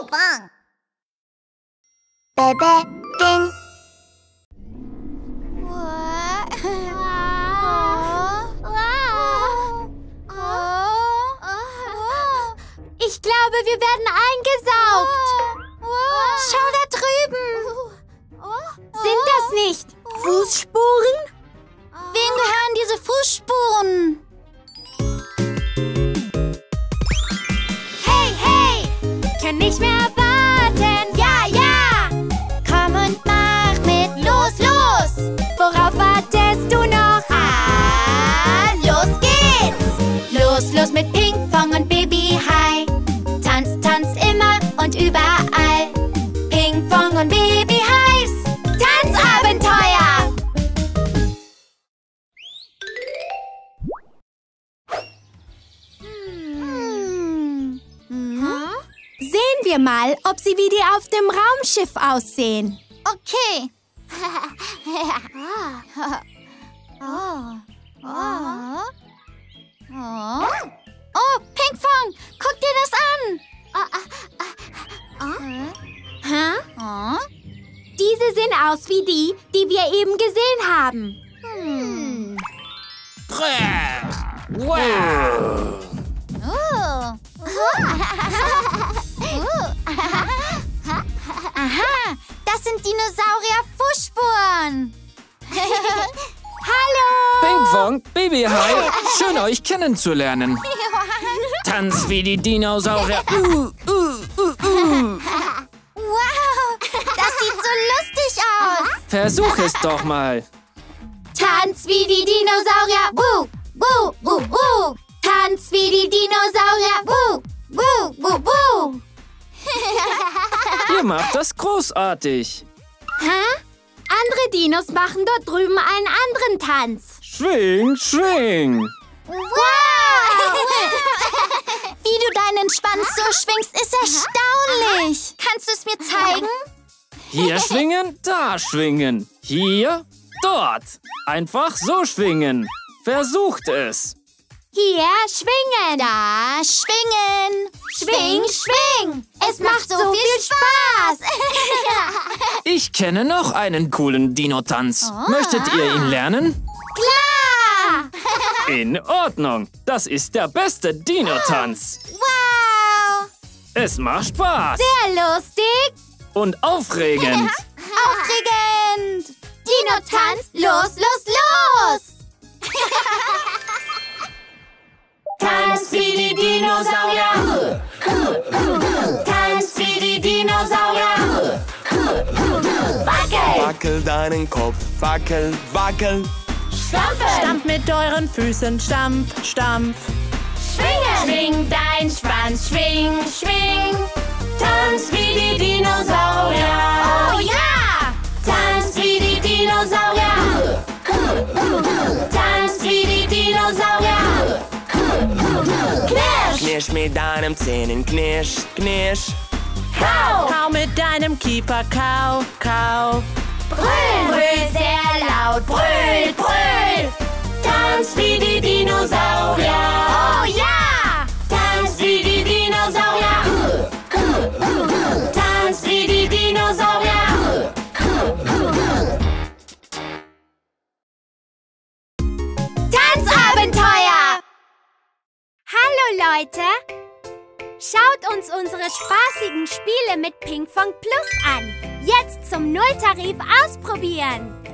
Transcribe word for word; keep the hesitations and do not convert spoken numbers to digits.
Pinkfong. Bebe, Ding. Ich glaube, wir werden eingesaugt. Schau da drüben. Sind das nicht Fußspuren? Wem gehören diese Fußspuren? Hey, hey! Kann nicht mehr warten. Ja, ja! Komm und mach mit. Los, los! Worauf wartest du noch? Ah, los geht's! Los, los mit Pinkfong und Baby Hai. Tanzt, tanzt immer und überall. Pinkfong und Baby Hais Tanzabenteuer! Hm. Hm. Sehen wir mal, ob sie wie die auf dem Raumschiff aussehen. Okay. Oh. Oh. Oh. Oh, Pinkfong, guck dir das an. Hä? Oh? Diese sehen aus wie die, die wir eben gesehen haben. Hm. Wow. Oh. Aha, das sind Dinosaurier-Fußspuren. Hallo! Pinkfong, Baby Hai, schön euch kennenzulernen. Tanz wie die Dinosaurier. Uh, uh, uh, uh. Wow, das sieht so lustig aus. Versuch es doch mal. Tanz wie die Dinosaurier. Wuh, wuh, wuh, wuh. Tanz wie die Dinosaurier. Wuh, wuh, wuh, wuh. Ihr macht das großartig. Hä? Andere Dinos machen dort drüben einen anderen Tanz. Schwing, schwing. Wow! Wie du deinen Schwanz so schwingst, ist erstaunlich. Kannst du es mir zeigen? Hier schwingen, da schwingen. Hier, dort. Einfach so schwingen. Versucht es. Hier schwingen. Da schwingen. Schwing, schwing. Es macht so viel Spaß. Ich kenne noch einen coolen Dino-Tanz. Oh. Möchtet ihr ihn lernen? Klar. In Ordnung. Das ist der beste Dino-Tanz. Wow. Es macht Spaß. Sehr lustig. Und aufregend. Aufregend. Dino-Tanz. Los, los, los. Tanz wie die Dinosaurier. Tanz wie die Dinosaurier. Wackel. Wackel deinen Kopf, wackel, wackel. Stampfen. Stampf mit euren Füßen, stampf, stampf. Schwingen. Schwing dein Schwanz, schwing, schwing. Tanz wie die Dinosaurier. Oh ja. Tanz wie die Dinosaurier. Tanz wie die Dinosaurier. Knirsch. Knirsch mit deinen Zähnen, knirsch, knirsch. Kau. Kau mit deinem Kiefer, kau, kau. Brüll. Brüll sehr laut. Brüll, brüll. Tanz wie die Dinosaurier. Oh ja. Tanz wie die Dinosaurier. Tanz wie die Dinosaurier. Tanzabenteuer. Hallo Leute. Schaut uns unsere spaßigen Spiele mit Pinkfong Plus an. Jetzt zum Nulltarif ausprobieren.